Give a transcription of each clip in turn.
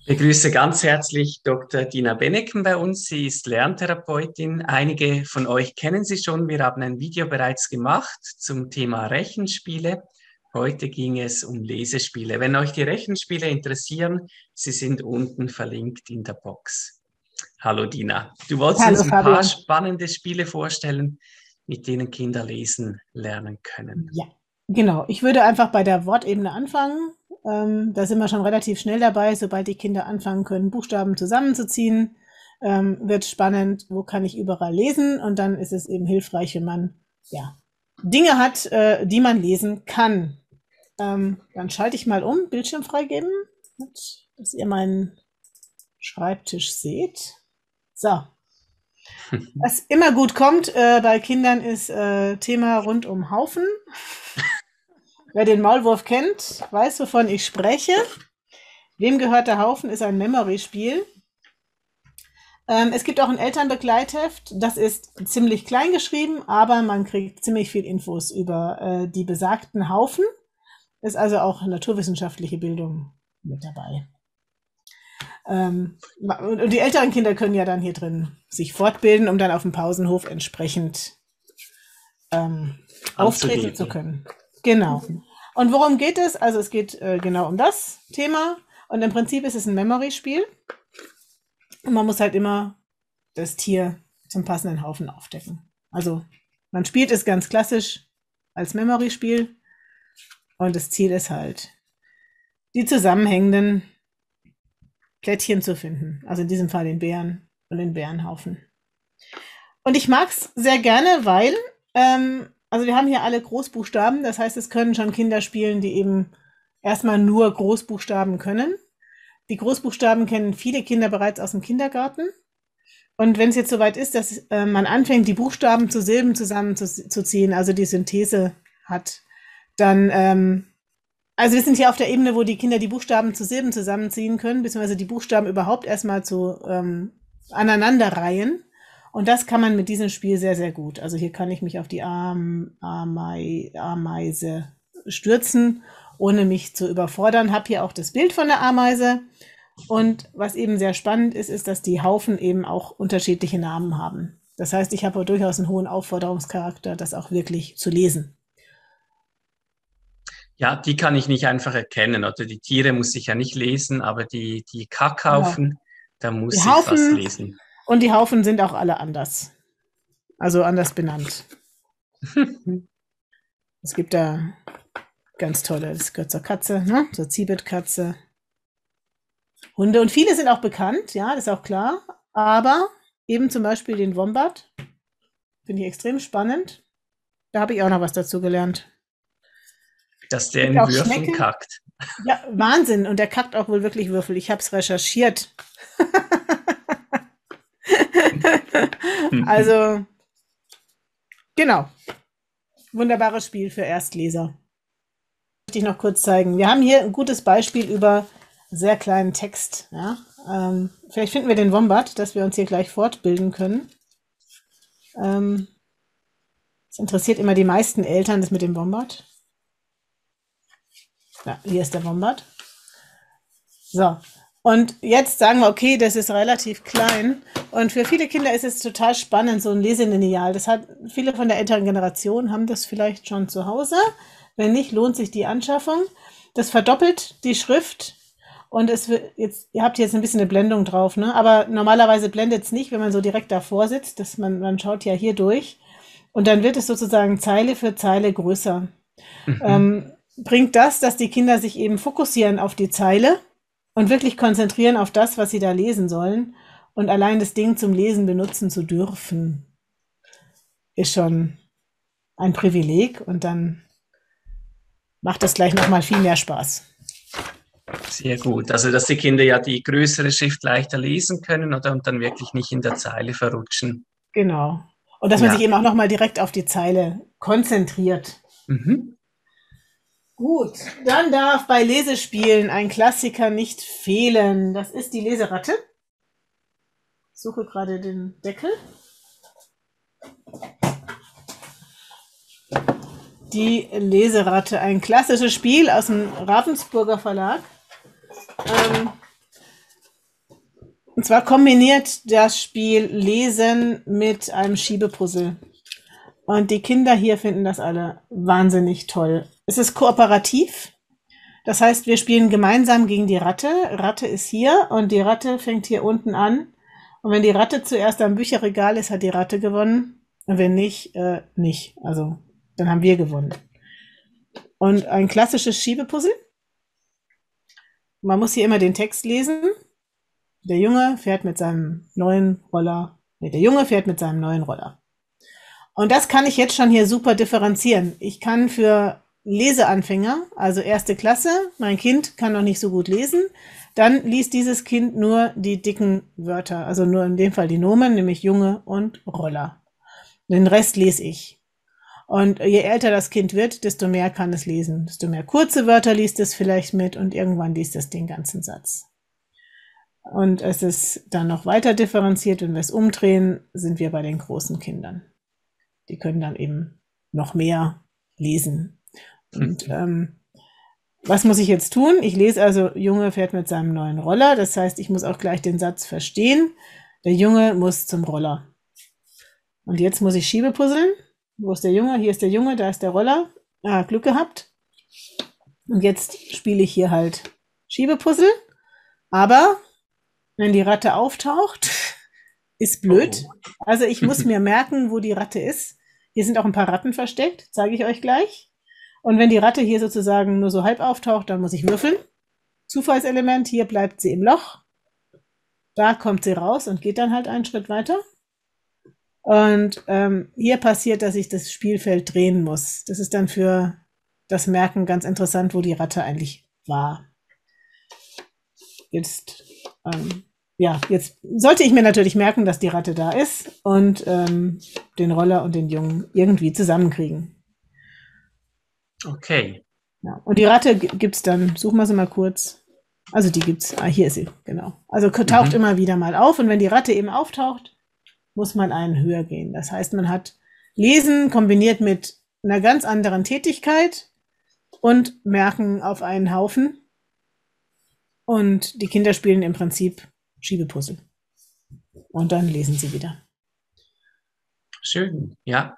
Begrüße ganz herzlich Dr. Dina Beneken bei uns. Sie ist Lerntherapeutin. Einige von euch kennen sie schon. Wir haben ein Video bereits gemacht zum Thema Rechenspiele. Heute ging es um Lesespiele. Wenn euch die Rechenspiele interessieren, sie sind unten verlinkt in der Box. Hallo Dina. Du wolltest Hallo uns ein paar Fabian. spannende Spiele vorstellen, mit denen Kinder lesen lernen können. Ja, genau. Ich würde einfach bei der Wortebene anfangen. Da sind wir schon relativ schnell dabei. Sobald die Kinder anfangen können, Buchstaben zusammenzuziehen, wird spannend, wo kann ich überall lesen. Und dann ist es eben hilfreich, wenn man Dinge hat, die man lesen kann. Dann schalte ich mal um, Bildschirm freigeben, dass ihr meinen Schreibtisch seht. So. Was immer gut kommt bei Kindern ist Thema rund um Haufen. Wer den Maulwurf kennt, weiß, wovon ich spreche. Wem gehört der Haufen ist ein Memory-Spiel. Es gibt auch ein Elternbegleitheft. Das ist ziemlich klein geschrieben, aber man kriegt ziemlich viel Infos über die besagten Haufen. Ist also auch naturwissenschaftliche Bildung mit dabei. Und die älteren Kinder können ja dann hier drin sich fortbilden, um dann auf dem Pausenhof entsprechend auftreten zu können. Genau. Und worum geht es? Also es geht genau um das Thema. Und im Prinzip ist es ein Memory-Spiel. Und man muss halt immer das Tier zum passenden Haufen aufdecken. Also man spielt es ganz klassisch als Memory-Spiel. Und das Ziel ist halt, die zusammenhängenden Plättchen zu finden. Also in diesem Fall den Bären und den Bärenhaufen. Und ich mag es sehr gerne, weil also wir haben hier alle Großbuchstaben, das heißt, es können schon Kinder spielen, die eben erstmal nur Großbuchstaben können. Die Großbuchstaben kennen viele Kinder bereits aus dem Kindergarten. Und wenn es jetzt soweit ist, dass man anfängt, die Buchstaben zu Silben zusammenzuziehen, also die Synthese hat, dann, also wir sind hier auf der Ebene, wo die Kinder die Buchstaben zu Silben zusammenziehen können, beziehungsweise die Buchstaben überhaupt erstmal zu aneinanderreihen. Und das kann man mit diesem Spiel sehr, sehr gut. Also hier kann ich mich auf die Ameise stürzen, ohne mich zu überfordern. Habe hier auch das Bild von der Ameise. Und was eben sehr spannend ist, ist, dass die Haufen eben auch unterschiedliche Namen haben. Das heißt, ich habe durchaus einen hohen Aufforderungscharakter, das auch wirklich zu lesen. Ja, die kann ich nicht einfach erkennen. Oder die Tiere muss ich ja nicht lesen, aber die Kackhaufen, Genau. da muss Die ich fast Haufen lesen. und die Haufen sind auch alle anders. Also anders benannt. Es gibt da ganz tolle, das gehört zur Katze, ne? Zur Ziebetkatze. Hunde und viele sind auch bekannt, ja, das ist auch klar. Aber eben zum Beispiel den Wombat finde ich extrem spannend. Da habe ich auch noch was dazu gelernt. Dass der Es gibt in auch Würfeln Schnecken. kackt. Ja, Wahnsinn. Und der kackt auch wohl wirklich Würfel. Ich habe es recherchiert. Also, genau. Wunderbares Spiel für Erstleser. Möchte ich noch kurz zeigen. Wir haben hier ein gutes Beispiel über sehr kleinen Text. Ja? Vielleicht finden wir den Wombat, dass wir uns hier gleich fortbilden können. Das interessiert immer die meisten Eltern, das mit dem Wombat. Ja, hier ist der Wombat. So, und jetzt sagen wir, okay, das ist relativ klein. Und für viele Kinder ist es total spannend, so ein Leselineal. Das hat viele von der älteren Generation haben das vielleicht schon zu Hause. Wenn nicht, lohnt sich die Anschaffung. Das verdoppelt die Schrift. Und es wird jetzt, ihr habt jetzt ein bisschen eine Blendung drauf, ne? Aber normalerweise blendet es nicht, wenn man so direkt davor sitzt. Man schaut ja hier durch. Und dann wird es sozusagen Zeile für Zeile größer. Bringt das, dass die Kinder sich eben fokussieren auf die Zeile und wirklich konzentrieren auf das, was sie da lesen sollen. Und allein das Ding zum Lesen benutzen zu dürfen, ist schon ein Privileg. Und dann macht das gleich nochmal viel mehr Spaß. Sehr gut. Also, dass die Kinder ja die größere Schrift leichter lesen können oder und dann wirklich nicht in der Zeile verrutschen. Genau. Und dass man sich eben auch nochmal direkt auf die Zeile konzentriert. Gut, dann darf bei Lesespielen ein Klassiker nicht fehlen. Das ist die Leseratte. Ich suche gerade den Deckel. Die Leseratte, ein klassisches Spiel aus dem Ravensburger Verlag. Und zwar kombiniert das Spiel Lesen mit einem Schiebepuzzle. Und die Kinder hier finden das alle wahnsinnig toll. Es ist kooperativ. Das heißt, wir spielen gemeinsam gegen die Ratte. Ratte ist hier und die Ratte fängt hier unten an. Und wenn die Ratte zuerst am Bücherregal ist, hat die Ratte gewonnen. Und wenn nicht, nicht. Also, dann haben wir gewonnen. Und ein klassisches Schiebepuzzle. Man muss hier immer den Text lesen. Der Junge fährt mit seinem neuen Roller. Der Junge fährt mit seinem neuen Roller. Und das kann ich jetzt schon hier super differenzieren. Ich kann für Leseanfänger, also erste Klasse, mein Kind kann noch nicht so gut lesen, dann liest dieses Kind nur die dicken Wörter, also nur in dem Fall die Nomen, nämlich Junge und Roller. Den Rest lese ich. Und je älter das Kind wird, desto mehr kann es lesen. Desto mehr kurze Wörter liest es vielleicht mit und irgendwann liest es den ganzen Satz. Und es ist dann noch weiter differenziert, wenn wir es umdrehen, sind wir bei den großen Kindern. Die können dann eben noch mehr lesen. Und was muss ich jetzt tun? Ich lese also, Junge fährt mit seinem neuen Roller. Das heißt, ich muss auch gleich den Satz verstehen. Der Junge muss zum Roller. Und jetzt muss ich Schiebepuzzeln. Wo ist der Junge? Hier ist der Junge, da ist der Roller. Ah, Glück gehabt. Und jetzt spiele ich hier halt Schiebepuzzle. Aber wenn die Ratte auftaucht, ist blöd. Also ich muss mir merken, wo die Ratte ist. Hier sind auch ein paar Ratten versteckt, zeige ich euch gleich. Und wenn die Ratte hier sozusagen nur so halb auftaucht, dann muss ich würfeln. Zufallselement, hier bleibt sie im Loch. Da kommt sie raus und geht dann halt einen Schritt weiter. Und hier passiert, dass ich das Spielfeld drehen muss. Das ist dann für das Merken ganz interessant, wo die Ratte eigentlich war. Jetzt, jetzt sollte ich mir natürlich merken, dass die Ratte da ist und den Roller und den Jungen irgendwie zusammenkriegen. Okay. Ja, und die Ratte gibt's dann, suchen wir sie mal kurz. Also die gibt's, hier ist sie, genau. Also taucht immer wieder mal auf und wenn die Ratte eben auftaucht, muss man einen höher gehen. Das heißt, man hat Lesen kombiniert mit einer ganz anderen Tätigkeit und Merken auf einen Haufen. Und die Kinder spielen im Prinzip Schiebepuzzle. Und dann lesen sie wieder. Schön, ja.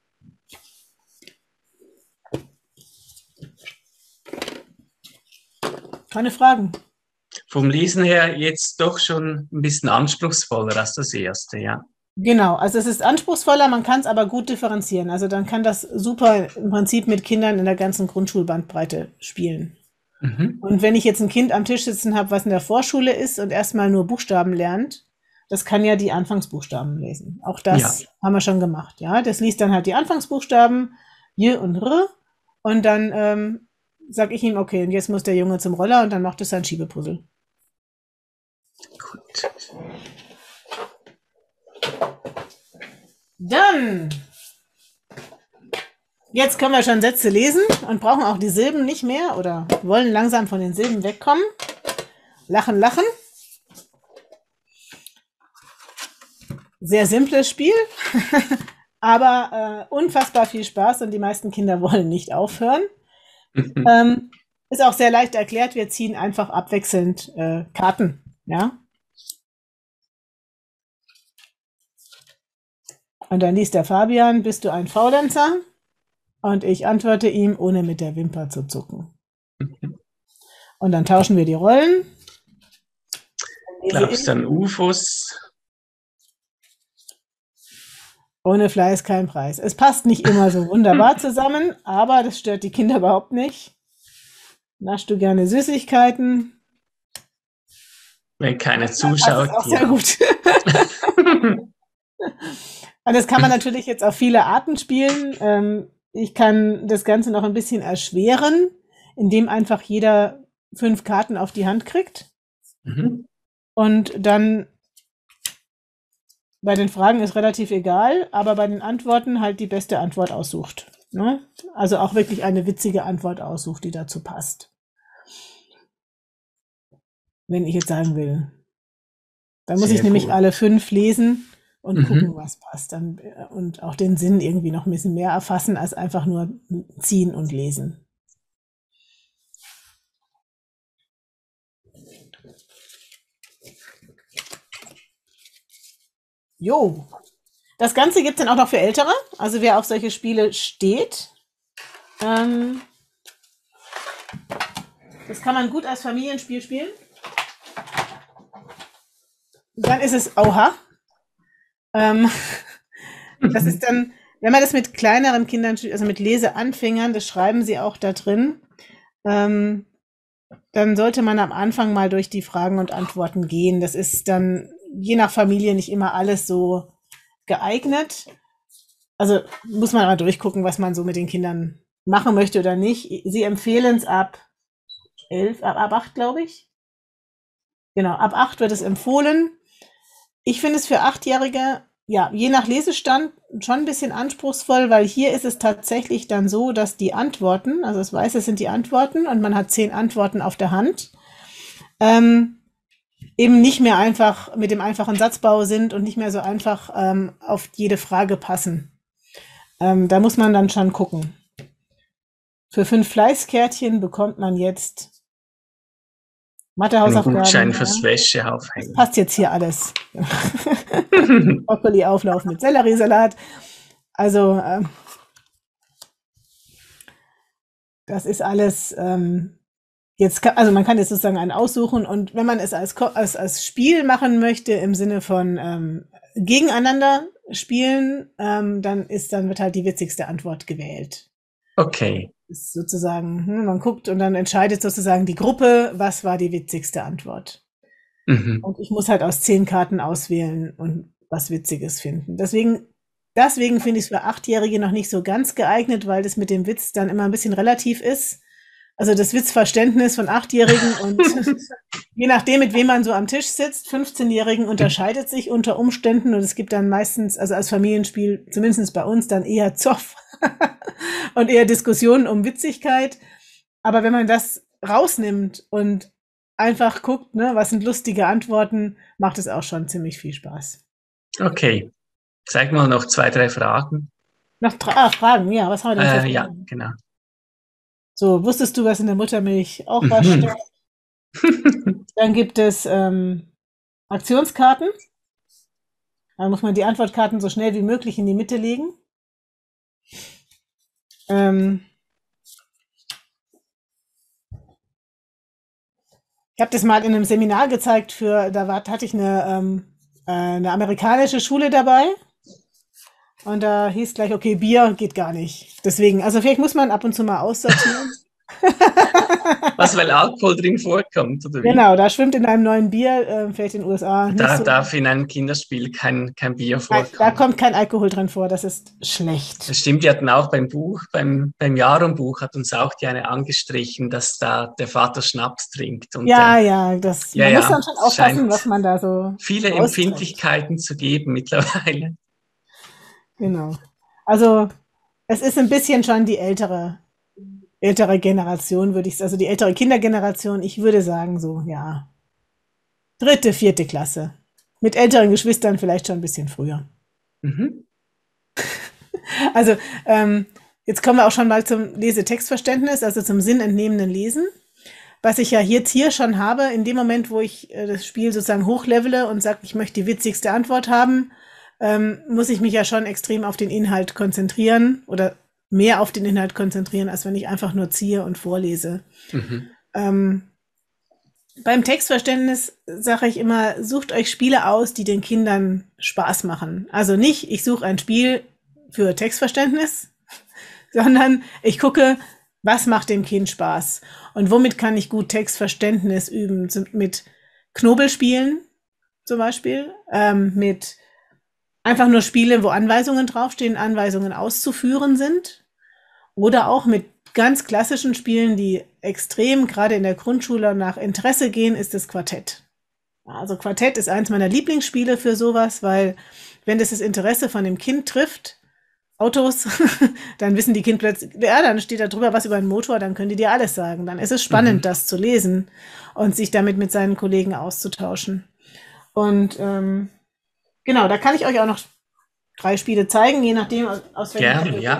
Keine Fragen. Vom Lesen her jetzt doch schon ein bisschen anspruchsvoller als das erste, ja. Genau, also es ist anspruchsvoller, man kann es aber gut differenzieren. Also dann kann das super im Prinzip mit Kindern in der ganzen Grundschulbandbreite spielen. Und wenn ich jetzt ein Kind am Tisch sitzen habe, was in der Vorschule ist und erstmal nur Buchstaben lernt, das kann ja die Anfangsbuchstaben lesen. Auch das haben wir schon gemacht. Ja, das liest dann halt die Anfangsbuchstaben, J und R, und dann sage ich ihm, okay, und jetzt muss der Junge zum Roller und dann macht es sein Schiebepuzzle. Gut. Dann, jetzt können wir schon Sätze lesen und brauchen auch die Silben nicht mehr oder wollen langsam von den Silben wegkommen. Lachen, lachen. Sehr simples Spiel, aber unfassbar viel Spaß und die meisten Kinder wollen nicht aufhören. Ist auch sehr leicht erklärt, wir ziehen einfach abwechselnd Karten. Ja? Und dann liest der Fabian, bist du ein Faulenzer? Und ich antworte ihm, ohne mit der Wimper zu zucken. Und dann tauschen wir die Rollen. Glaubst du an UFOs? Ohne Fleiß kein Preis. Es passt nicht immer so wunderbar zusammen, aber das stört die Kinder überhaupt nicht. Naschst du gerne Süßigkeiten? Wenn keiner zuschaut. Das ist auch sehr gut. Und das kann man natürlich jetzt auf viele Arten spielen. Ich kann das Ganze noch ein bisschen erschweren, indem einfach jeder 5 Karten auf die Hand kriegt. Und dann bei den Fragen ist relativ egal, aber bei den Antworten halt die beste Antwort aussucht. Ne? Also auch wirklich eine witzige Antwort aussucht, die dazu passt. Wenn ich jetzt sagen will. Dann muss ich nämlich alle 5 lesen und gucken, was passt. Dann, und auch den Sinn irgendwie noch ein bisschen mehr erfassen, als einfach nur ziehen und lesen. Jo. Das Ganze gibt es dann auch noch für Ältere. Also wer auf solche Spiele steht. Ähm, Das kann man gut als Familienspiel spielen. Dann ist es Oha. Ähm, Das ist dann, wenn man das mit kleineren Kindern, also mit Leseanfängern, das schreiben sie auch da drin, ähm, dann sollte man am Anfang mal durch die Fragen und Antworten gehen. Das ist dann je nach Familie nicht immer alles so geeignet. Also muss man mal durchgucken, was man so mit den Kindern machen möchte oder nicht. Sie empfehlen es ab 11, ab 8, glaube ich. Genau, ab 8 wird es empfohlen. Ich finde es für Achtjährige, ja, je nach Lesestand schon ein bisschen anspruchsvoll, weil hier ist es tatsächlich dann so, dass die Antworten, also das Weiße sind die Antworten und man hat 10 Antworten auf der Hand, ähm, eben nicht mehr einfach mit dem einfachen Satzbau sind und nicht mehr so einfach auf jede Frage passen. Da muss man dann schon gucken. Für 5 Fleißkärtchen bekommt man jetzt Ein Mathehausaufgaben. Gutschein fürs Das Wäscheaufhängen. passt jetzt hier alles. Brokkoli-Auflauf mit Selleriesalat. Also, das ist alles also man kann jetzt sozusagen einen aussuchen und wenn man es als Spiel machen möchte, im Sinne von gegeneinander spielen, dann wird halt die witzigste Antwort gewählt. Okay. Ist sozusagen, man guckt und dann entscheidet sozusagen die Gruppe, was war die witzigste Antwort. Mhm. Und ich muss halt aus 10 Karten auswählen und was Witziges finden. Deswegen finde ich es für Achtjährige noch nicht so ganz geeignet, weil das mit dem Witz dann immer ein bisschen relativ ist. Also das Witzverständnis von Achtjährigen und je nachdem, mit wem man so am Tisch sitzt, 15-Jährigen unterscheidet sich unter Umständen und es gibt dann meistens, also als Familienspiel, zumindest bei uns, dann eher Zoff und eher Diskussionen um Witzigkeit. Aber wenn man das rausnimmt und einfach guckt, ne, was sind lustige Antworten, macht es auch schon ziemlich viel Spaß. Okay. Zeig mal noch 2, 3 Fragen. Noch Fragen, ja, was haben wir denn für Ja, Fragen? genau. So, wusstest du, was in der Muttermilch auch was steckt? Dann gibt es Aktionskarten. Da muss man die Antwortkarten so schnell wie möglich in die Mitte legen. Ich habe das mal in einem Seminar gezeigt hatte ich eine amerikanische Schule dabei. Und da hieß gleich, okay, Bier geht gar nicht. Deswegen, also vielleicht muss man ab und zu mal aussortieren. Was, weil Alkohol drin vorkommt, oder wie? Genau, da schwimmt in einem neuen Bier, vielleicht in den USA nicht Da so. darf in einem Kinderspiel kein Bier Nein, da vorkommen. kommt kein Alkohol drin vor, das ist schlecht. Das stimmt, die hatten auch beim Jaron-Buch hat uns auch die eine angestrichen, dass da der Vater Schnaps trinkt. Und, Ja, ja, man muss dann schon es aufpassen, scheint was man da so viele austrinkt. Empfindlichkeiten zu geben mittlerweile. Genau. Also es ist ein bisschen schon die ältere Generation, also die ältere Kindergeneration. Ich würde sagen so, ja, 3., 4. Klasse. Mit älteren Geschwistern vielleicht schon ein bisschen früher. Mhm. Also jetzt kommen wir auch schon mal zum Lesetextverständnis, also zum sinnentnehmenden Lesen. Was ich ja jetzt hier schon habe, in dem Moment, wo ich das Spiel sozusagen hochlevele und sage, ich möchte die witzigste Antwort haben, muss ich mich ja schon extrem auf den Inhalt konzentrieren oder mehr auf den Inhalt konzentrieren, als wenn ich einfach nur ziehe und vorlese. Mhm. Beim Textverständnis sage ich immer, sucht euch Spiele aus, die den Kindern Spaß machen. Also nicht, ich suche ein Spiel für Textverständnis, sondern ich gucke, was macht dem Kind Spaß und womit kann ich gut Textverständnis üben. Mit Knobelspielen zum Beispiel, mit einfach nur Spiele, wo Anweisungen draufstehen, Anweisungen auszuführen sind. Oder auch mit ganz klassischen Spielen, die extrem gerade in der Grundschule nach Interesse gehen, ist das Quartett. Also Quartett ist eins meiner Lieblingsspiele für sowas, weil wenn das Interesse von dem Kind trifft, Autos, dann wissen die Kinder plötzlich, ja, dann steht da drüber was über einen Motor, dann können die dir alles sagen. Dann ist es spannend, das zu lesen und sich damit mit seinen Kollegen auszutauschen. Und genau, da kann ich euch auch noch 3 Spiele zeigen, je nachdem aus welcher Gerne, ja.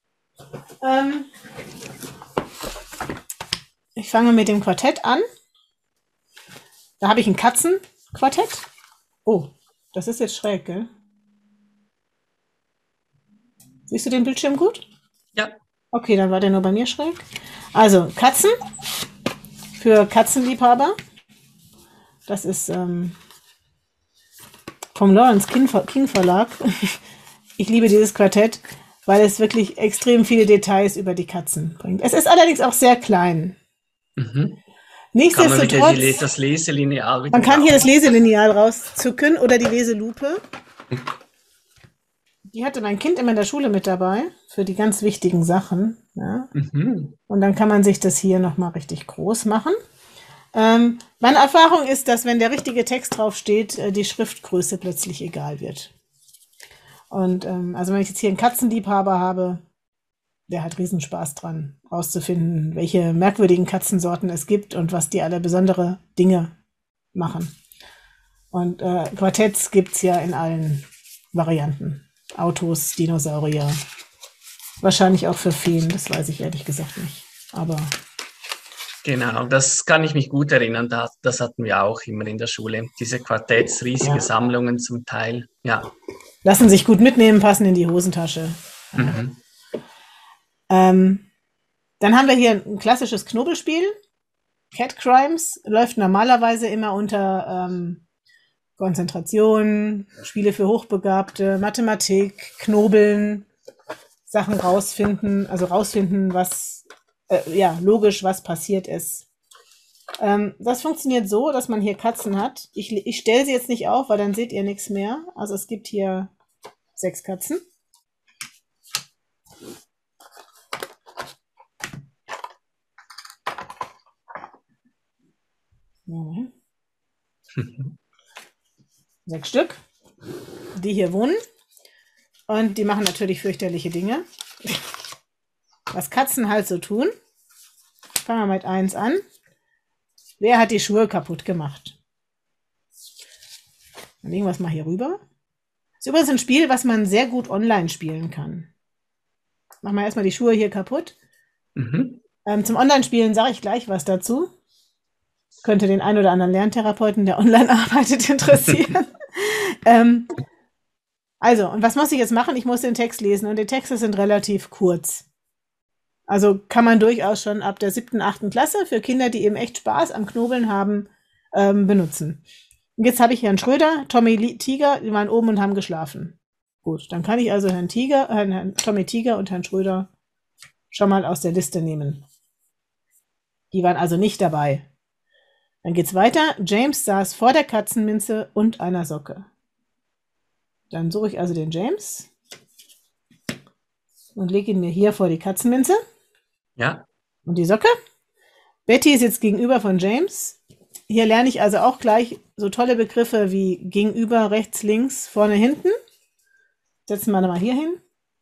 Ich fange mit dem Quartett an. Da habe ich ein Katzenquartett. Oh, das ist jetzt schräg, gell? Siehst du den Bildschirm gut? Ja. Okay, dann war der nur bei mir schräg. Also, Katzen für Katzenliebhaber. Das ist vom Lawrence King Verlag. Ich liebe dieses Quartett, weil es wirklich extrem viele Details über die Katzen bringt. Es ist allerdings auch sehr klein. Mhm. Kann man wieder Nichtsdestotrotz, das Leselineal wieder man kann hier das raus. Leselineal rauszücken oder die Leselupe. Die hatte mein Kind immer in der Schule mit dabei für die ganz wichtigen Sachen. Ja. Mhm. Und dann kann man sich das hier nochmal richtig groß machen. Meine Erfahrung ist, dass wenn der richtige Text drauf steht, die Schriftgröße plötzlich egal wird. Und also wenn ich jetzt hier einen Katzenliebhaber habe, der hat Riesenspaß dran, rauszufinden, welche merkwürdigen Katzensorten es gibt und was die alle besondere Dinge machen. Und Quartetts gibt es ja in allen Varianten. Autos, Dinosaurier. Wahrscheinlich auch für Feen, das weiß ich ehrlich gesagt nicht. Aber Genau, das kann ich mich gut erinnern. Das hatten wir auch immer in der Schule. Diese Quartetts, riesige Sammlungen zum Teil. Ja. Lassen sich gut mitnehmen, passen in die Hosentasche. Mhm. Dann haben wir hier ein klassisches Knobelspiel. Cat Crimes läuft normalerweise immer unter Konzentration, Spiele für Hochbegabte, Mathematik, Knobeln, Sachen rausfinden, also rausfinden, was logisch, was passiert ist. Das funktioniert so, dass man hier Katzen hat. Ich stelle sie jetzt nicht auf, weil dann seht ihr nichts mehr. Also es gibt hier 6 Katzen. Mhm. 6 Stück, die hier wohnen. Und die machen natürlich fürchterliche Dinge. Was Katzen halt so tun. Fangen wir mit 1 an. Wer hat die Schuhe kaputt gemacht? Dann legen wir es mal hier rüber. Das ist übrigens ein Spiel, was man sehr gut online spielen kann. Machen wir erstmal die Schuhe hier kaputt. Mhm. Zum Online-Spielen sage ich gleich was dazu. Könnte den einen oder anderen Lerntherapeuten, der online arbeitet, interessieren. Also, und was muss ich jetzt machen? Ich muss den Text lesen und die Texte sind relativ kurz. Also kann man durchaus schon ab der 7., 8. Klasse für Kinder, die eben echt Spaß am Knobeln haben, benutzen. Und jetzt habe ich Herrn Schröder, Tommy Tiger, die waren oben und haben geschlafen. Gut, dann kann ich also Herrn Tommy Tiger und Herrn Schröder schon mal aus der Liste nehmen. Die waren also nicht dabei. Dann geht's weiter. James saß vor der Katzenminze und einer Socke. Dann suche ich also den James und lege ihn mir hier vor die Katzenminze. Ja. Und die Socke. Betty sitzt gegenüber von James. Hier lerne ich also auch gleich so tolle Begriffe wie gegenüber, rechts, links, vorne, hinten. Setzen wir mal hier hin.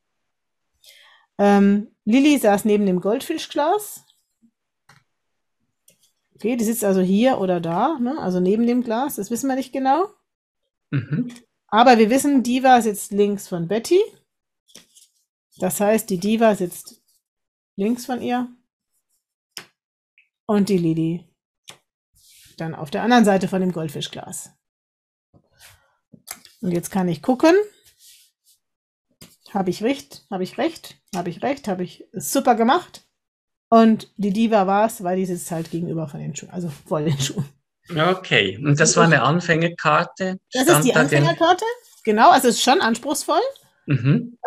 Lilly saß neben dem Goldfischglas. Okay, die sitzt also hier oder da, ne? Also neben dem Glas, das wissen wir nicht genau. Mhm. Aber wir wissen, Diva sitzt links von Betty. Das heißt, die Diva sitzt links von ihr. Und die Lilly dann auf der anderen Seite von dem Goldfischglas. Und jetzt kann ich gucken. Habe ich recht? Habe ich recht? Habe ich recht? Habe ich super gemacht? Und die Diva war es, weil die sitzt halt gegenüber von den Schuhen, also vor den Schuhen. Okay, und das war eine Anfängerkarte? Das ist die Anfängerkarte. Genau, also ist schon anspruchsvoll. Mhm.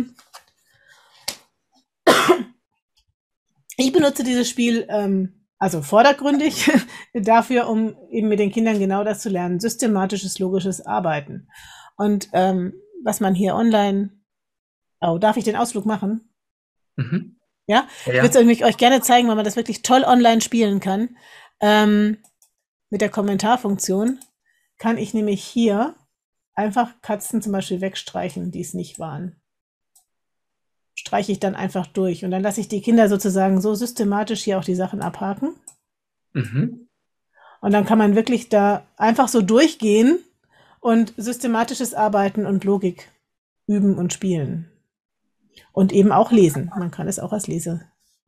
Ich benutze dieses Spiel also vordergründig dafür, um eben mit den Kindern genau das zu lernen, systematisches, logisches Arbeiten. Und was man hier online... Oh, darf ich den Ausflug machen? Mhm. Ja? Ja. Ich würde euch gerne zeigen, weil man das wirklich toll online spielen kann. Mit der Kommentarfunktion kann ich nämlich hier einfach Katzen zum Beispiel wegstreichen, die es nicht waren. Streiche ich dann einfach durch und dann lasse ich die Kinder sozusagen so systematisch hier auch die Sachen abhaken. Mhm. Und dann kann man wirklich da einfach so durchgehen und systematisches Arbeiten und Logik üben und spielen. Und eben auch lesen. Man kann es auch als Lesespiel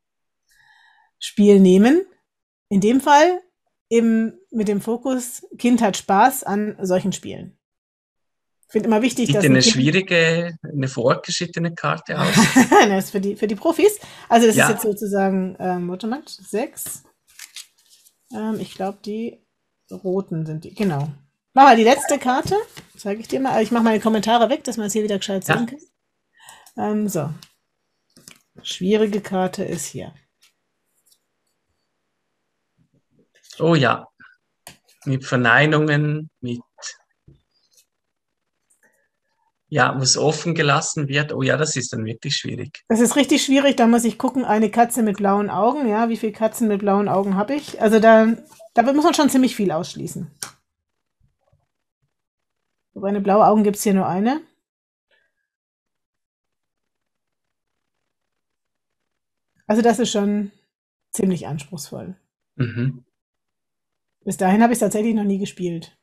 nehmen. In dem Fall eben mit dem Fokus, Kind hat Spaß an solchen Spielen. Ich finde immer wichtig, Sieht dass denn ein eine Kind schwierige, eine vorgeschrittene Karte aus? das ist für die Profis. Also das ist jetzt Ja, sozusagen, warte mal, 6. Ich glaube, die roten sind die. Genau. Mach mal die letzte Karte. Zeige ich dir mal. Ich mache meine Kommentare weg, dass man es hier wieder gescheit sehen ja. kann. So. Schwierige Karte ist hier. Oh ja, mit Verneinungen, mit, ja, wo es offen gelassen wird. Oh ja, das ist dann wirklich schwierig. Das ist richtig schwierig. Da muss ich gucken, eine Katze mit blauen Augen. Ja, wie viele Katzen mit blauen Augen habe ich? Also da muss man schon ziemlich viel ausschließen. Wobei eine blaue Augen gibt es hier nur eine. Also das ist schon ziemlich anspruchsvoll. Mhm. Bis dahin habe ich es tatsächlich noch nie gespielt.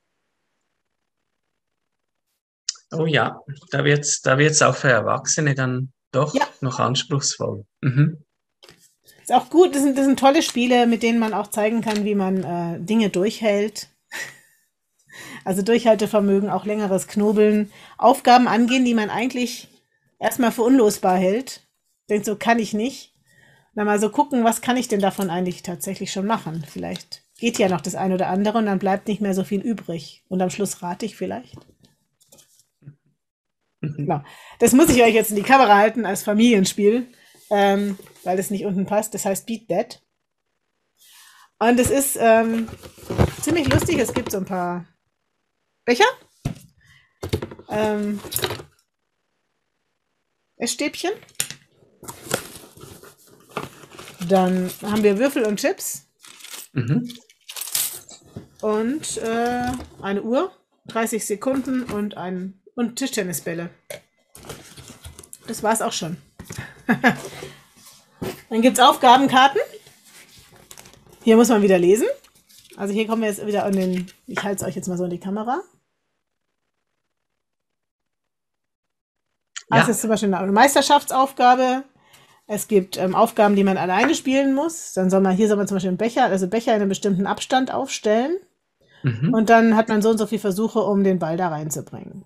Oh ja, da wird's auch für Erwachsene dann Ja, doch noch anspruchsvoll. Mhm. ist auch gut. Das sind tolle Spiele, mit denen man auch zeigen kann, wie man Dinge durchhält. Also Durchhaltevermögen, auch längeres Knobeln, Aufgaben angehen, die man eigentlich erstmal für unlösbar hält. Denkt so, kann ich nicht. Dann mal so gucken, was kann ich denn davon eigentlich tatsächlich schon machen? Vielleicht geht ja noch das eine oder andere und dann bleibt nicht mehr so viel übrig. Und am Schluss rate ich vielleicht. Mhm. Genau. Das muss ich euch jetzt in die Kamera halten als Familienspiel, weil es nicht unten passt. Das heißt Beat That. Und es ist ziemlich lustig. Es gibt so ein paar Becher, ähm, Essstäbchen. Dann haben wir Würfel und Chips Mhm. und eine Uhr, 30 Sekunden und Tischtennisbälle. Das war's auch schon. Dann gibt es Aufgabenkarten. Hier muss man wieder lesen. Also hier kommen wir jetzt wieder ich halte es euch jetzt mal so in die Kamera. Das Ja, ist zum Beispiel eine Meisterschaftsaufgabe. Es gibt Aufgaben, die man alleine spielen muss. Dann hier soll man zum Beispiel einen Becher in einem bestimmten Abstand aufstellen. mhm. Und dann hat man so und so viele Versuche, um den Ball da reinzubringen.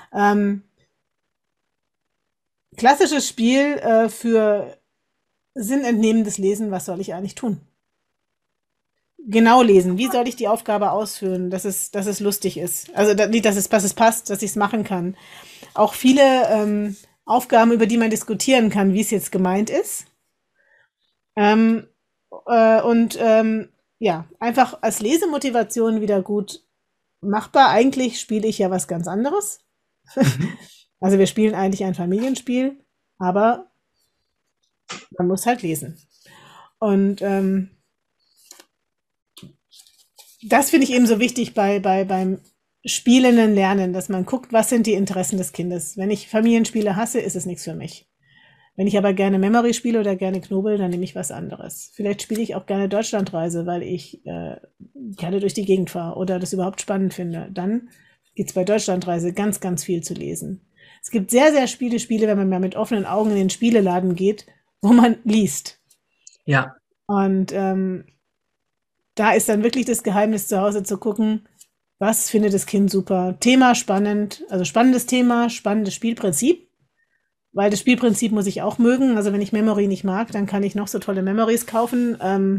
Klassisches Spiel für sinnentnehmendes Lesen. Was soll ich eigentlich tun? Genau lesen. Wie soll ich die Aufgabe ausführen, dass es lustig ist? Also nicht, dass es passt, dass ich es machen kann. Auch viele Aufgaben, über die man diskutieren kann, wie es jetzt gemeint ist. Ähm, ja, einfach als Lesemotivation wieder gut machbar. Eigentlich spiele ich ja was ganz anderes. Mhm. Also wir spielen eigentlich ein Familienspiel, aber man muss halt lesen. Und das finde ich eben so wichtig beim spielenden Lernen, dass man guckt, was sind die Interessen des Kindes. Wenn ich Familienspiele hasse, ist es nichts für mich. Wenn ich aber gerne Memory spiele oder gerne Knobel, dann nehme ich was anderes. Vielleicht spiele ich auch gerne Deutschlandreise, weil ich gerne durch die Gegend fahre oder das überhaupt spannend finde. Dann gibt es bei Deutschlandreise ganz, ganz viel zu lesen. Es gibt sehr, sehr viele Spiele, wenn man mal mit offenen Augen in den Spieleladen geht, wo man liest. Ja, Und da ist dann wirklich das Geheimnis zu Hause zu gucken, was findet das Kind super. Thema spannend, also spannendes Thema, spannendes Spielprinzip. Weil das Spielprinzip muss ich auch mögen. Also wenn ich Memory nicht mag, dann kann ich noch so tolle Memories kaufen.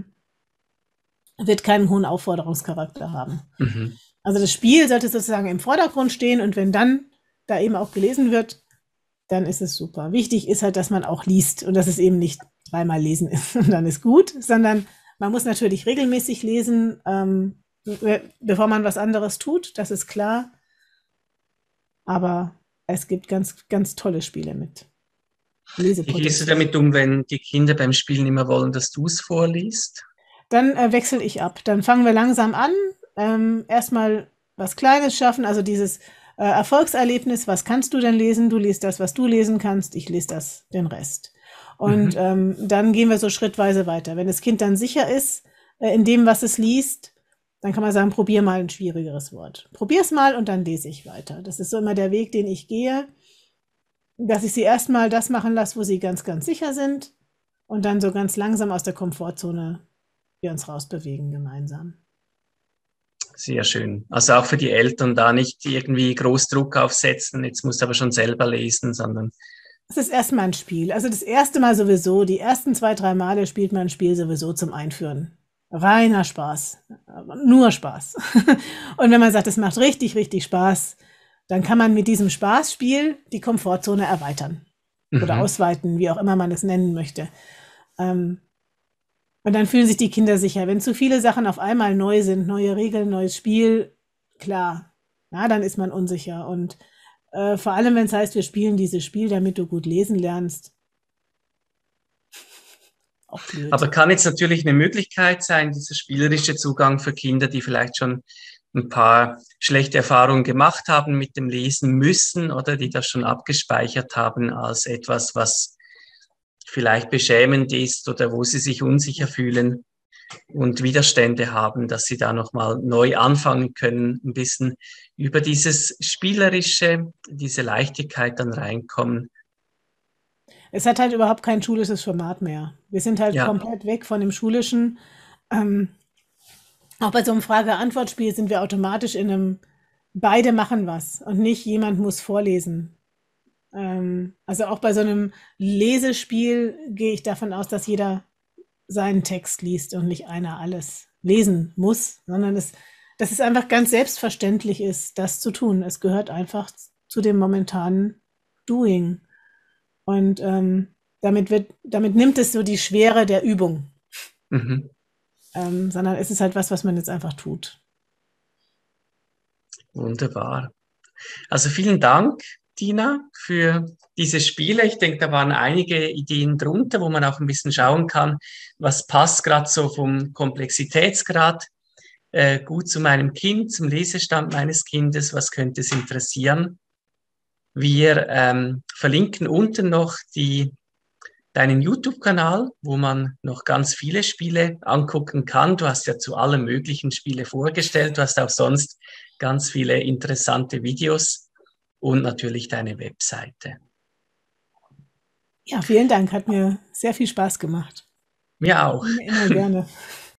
Wird keinen hohen Aufforderungscharakter haben. mhm. Also das Spiel sollte sozusagen im Vordergrund stehen und wenn dann da eben auch gelesen wird, dann ist es super. Wichtig ist halt, dass man auch liest und dass es eben nicht dreimal lesen ist und dann ist gut, sondern man muss natürlich regelmäßig lesen, bevor man was anderes tut, das ist klar. Aber es gibt ganz, ganz tolle Spiele mit Wie gehst du Lesepotenzial. damit um, wenn die Kinder beim Spielen immer wollen, dass du es vorliest? Dann wechsle ich ab. Dann fangen wir langsam an. Erstmal was Kleines schaffen, also dieses Erfolgserlebnis. Was kannst du denn lesen? Du liest das, was du lesen kannst. Ich lese den Rest. Und Mhm. dann gehen wir so schrittweise weiter. Wenn das Kind dann sicher ist in dem, was es liest, dann kann man sagen, probier mal ein schwierigeres Wort. Probier es mal und dann lese ich weiter. Das ist so immer der Weg, den ich gehe, dass ich sie erstmal das machen lasse, wo sie ganz, ganz sicher sind und dann so ganz langsam aus der Komfortzone wir uns rausbewegen gemeinsam. Sehr schön. Also auch für die Eltern da nicht irgendwie groß Druck aufsetzen, jetzt musst du aber schon selber lesen, sondern Es ist erstmal ein Spiel. Also das erste Mal sowieso, die ersten 2, 3 Male spielt man ein Spiel sowieso zum Einführen. Reiner Spaß. Nur Spaß. Und wenn man sagt, es macht richtig, richtig Spaß, dann kann man mit diesem Spaßspiel die Komfortzone erweitern oder ausweiten, wie auch immer man es nennen möchte. Und dann fühlen sich die Kinder sicher. Wenn zu viele Sachen auf einmal neu sind, neue Regeln, neues Spiel, klar, na, dann ist man unsicher. Und vor allem, wenn es heißt, wir spielen dieses Spiel, damit du gut lesen lernst. Auch blöd. Aber kann jetzt natürlich eine Möglichkeit sein, dieser spielerische Zugang für Kinder, die vielleicht schon ein paar schlechte Erfahrungen gemacht haben mit dem Lesen müssen oder die das schon abgespeichert haben als etwas, was vielleicht beschämend ist oder wo sie sich unsicher fühlen und Widerstände haben, dass sie da nochmal neu anfangen können, ein bisschen über dieses Spielerische, diese Leichtigkeit dann reinkommen. Es hat halt überhaupt kein schulisches Format mehr. Wir sind halt Ja. komplett weg von dem Schulischen. Auch bei so einem Frage-Antwort-Spiel sind wir automatisch in einem beide machen was und nicht jemand muss vorlesen. Also auch bei so einem Lesespiel gehe ich davon aus, dass jeder seinen Text liest und nicht einer alles lesen muss, sondern dass es einfach ganz selbstverständlich ist, das zu tun. Es gehört einfach zu dem momentanen Doing. Und damit nimmt es so die Schwere der Übung, Mhm. sondern es ist halt was man jetzt einfach tut. Wunderbar. Also vielen Dank, Tina, für diese Spiele. Ich denke, da waren einige Ideen drunter, wo man auch ein bisschen schauen kann, was passt gerade so vom Komplexitätsgrad gut zu meinem Kind, zum Lesestand meines Kindes, was könnte es interessieren. Wir verlinken unten noch deinen YouTube-Kanal, wo man noch ganz viele Spiele angucken kann. Du hast ja zu allen möglichen Spiele vorgestellt. Du hast auch sonst ganz viele interessante Videos und natürlich deine Webseite. Ja, vielen Dank. Hat mir sehr viel Spaß gemacht. Mir auch. Immer gerne.